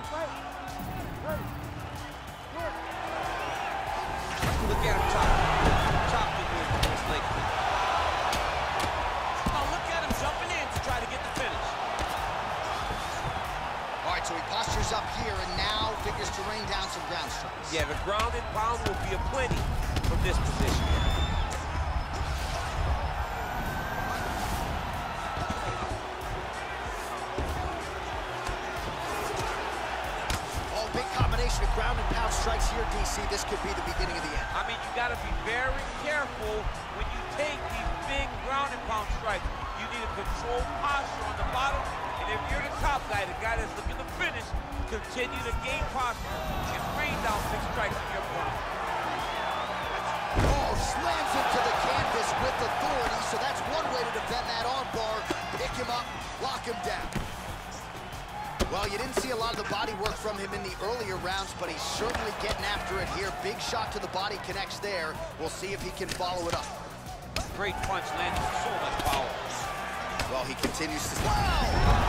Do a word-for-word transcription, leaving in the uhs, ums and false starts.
Look at him chop. Chop the good with his leg. Now look at him jumping in to try to get the finish. All right, so he postures up here and now figures to rain down some ground strikes. Yeah, the ground and pound will be a plenty from this position. Oh, big combination of ground and pound strikes here, D C. This could be the beginning of the end. I mean, you got to be very careful when you take these big ground and pound strikes. You need a controlled posture on the bottom, and if you're the top guy, the guy that's looking to finish, continue to gain posture and rain down big strikes on your opponent. Oh, slams into the canvas with authority, so that's one way to defend that arm bar. Pick him up, lock him down. Well, you didn't see a lot of the body work from him in the earlier rounds, but he's certainly getting after it here. Big shot to the body connects there. We'll see if he can follow it up. Great punch landing, so much power. Well, he continues to... Wow!